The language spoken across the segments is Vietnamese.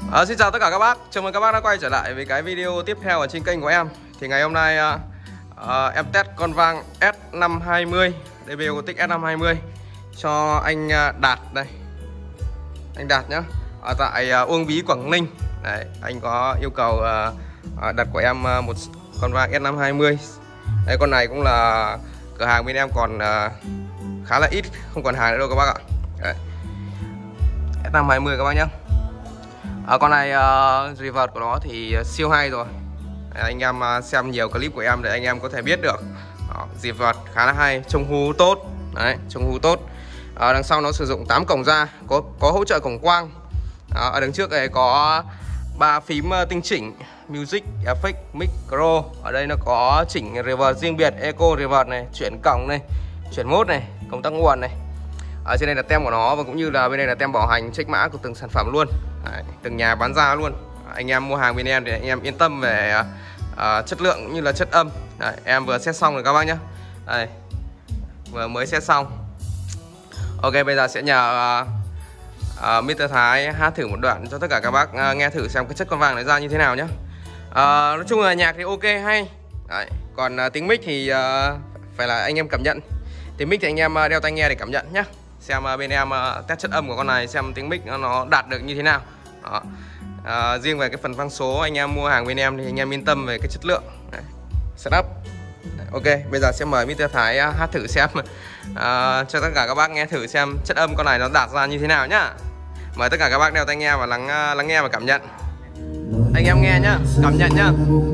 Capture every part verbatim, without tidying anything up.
À, xin chào tất cả các bác, chào mừng các bác đã quay trở lại với cái video tiếp theo ở trên kênh của em. Thì ngày hôm nay uh, uh, em test con vang S năm hai mươi, đê bê Otic S năm hai mươi cho anh uh, Đạt đây. Anh Đạt nhá, ở tại uh, Uông Bí, Quảng Ninh. Đấy, anh có yêu cầu uh, uh, đặt của em uh, một con vang S năm hai mươi. Đây, con này cũng là cửa hàng bên em còn uh, khá là ít, không còn hàng nữa đâu các bác ạ. Đấy. S năm hai mươi các bác nhé. À, con này uh, reverb của nó thì siêu hay rồi. Đấy, anh em uh, xem nhiều clip của em để anh em có thể biết được. Đó, reverb khá là hay, trông hú tốt. Đấy, trông hú tốt. À, đằng sau nó sử dụng tám cổng ra, có có hỗ trợ cổng quang. À, ở đằng trước này có ba phím uh, tinh chỉnh, music, effect, micro. Ở đây nó có chỉnh reverb riêng biệt, echo reverb này, chuyển cổng này, chuyển mốt này, công tắc nguồn này. Ở trên đây là tem của nó và cũng như là bên đây là tem bảo hành check mã của từng sản phẩm luôn. Đấy, từng nhà bán ra luôn. Anh em mua hàng bên em thì anh em yên tâm về uh, chất lượng cũng như là chất âm. Đấy, em vừa set xong rồi các bác nhé. Đây, vừa mới set xong. Ok, bây giờ sẽ nhờ uh, uh, mít tơ Thái hát thử một đoạn cho tất cả các bác uh, nghe thử xem cái chất con vàng này ra như thế nào nhé. uh, Nói chung là nhạc thì ok hay. Đấy, còn uh, tiếng mic thì uh, phải là anh em cảm nhận. Tiếng mic thì anh em uh, đeo tai nghe để cảm nhận nhé. Xem uh, bên em uh, test chất âm của con này, xem tiếng mic nó đạt được như thế nào. Đó. À, riêng về cái phần phang số anh em mua hàng bên em thì anh em yên tâm về cái chất lượng. Đấy, setup. Đấy, ok, bây giờ sẽ mời mít tơ Thái uh, hát thử xem uh, cho tất cả các bác nghe thử xem chất âm con này nó đạt ra như thế nào nhá. Mời tất cả các bác đeo tai nghe và lắng uh, lắng nghe và cảm nhận. Anh em nghe nhá, cảm nhận nhá.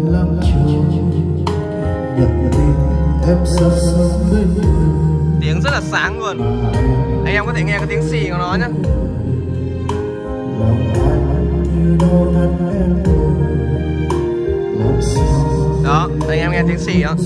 Tiếng rất là sáng luôn. Anh em có thể nghe cái tiếng xì của nó nhé. Đó, anh em nghe tiếng xì đó.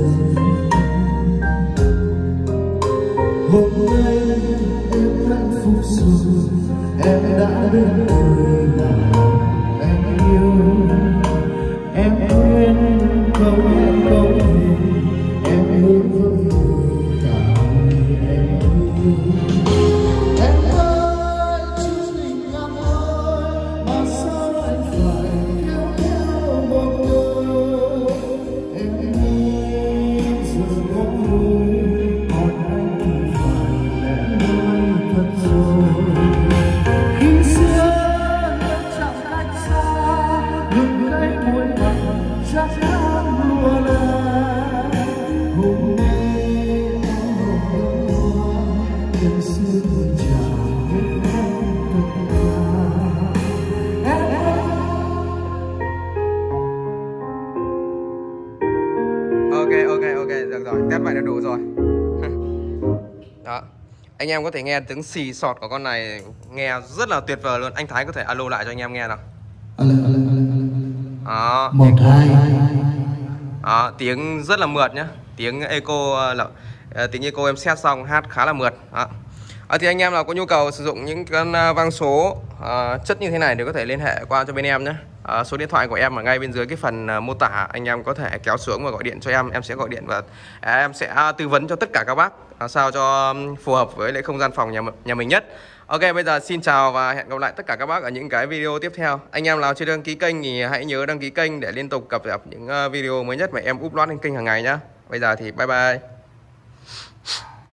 Hôm nay em hạnh phúc rồi, em đã đến người mà em yêu. Em quên câu em câu em hứa với người cả em yêu. Em ơi, chút tình em ơi, mà sao lại phải yêu theo một người. Em nghĩ giờ có người, còn anh thì phải lẻ loi thật rồi. Khi xưa em chẳng cách xa, đừng thấy buồn bã chắc chắn lùa là. Hôm nay em hồng hồng em xin chào hết tất cả. Ok ok ok, được rồi, test vậy là đủ rồi. Đó, anh em có thể nghe tiếng xì sọt của con này nghe rất là tuyệt vời luôn. Anh Thái có thể alo lại cho anh em nghe nào. Đó, một hai. Đó, tiếng rất là mượt nhá. Tiếng echo là uh, tiếng echo em set xong hát khá là mượt. Đó. À, thì anh em nào có nhu cầu sử dụng những con uh, vang số uh, chất như thế này thì có thể liên hệ qua cho bên em nhé. Uh, số điện thoại của em ở ngay bên dưới cái phần uh, mô tả. Anh em có thể kéo xuống và gọi điện cho em. Em sẽ gọi điện và uh, em sẽ uh, tư vấn cho tất cả các bác uh, sao cho um, phù hợp với lại không gian phòng nhà, nhà mình nhất. Ok, bây giờ xin chào và hẹn gặp lại tất cả các bác ở những cái video tiếp theo. Anh em nào chưa đăng ký kênh thì hãy nhớ đăng ký kênh để liên tục cập nhật những uh, video mới nhất mà em upload lên kênh hàng ngày nhá. Bây giờ thì bye bye.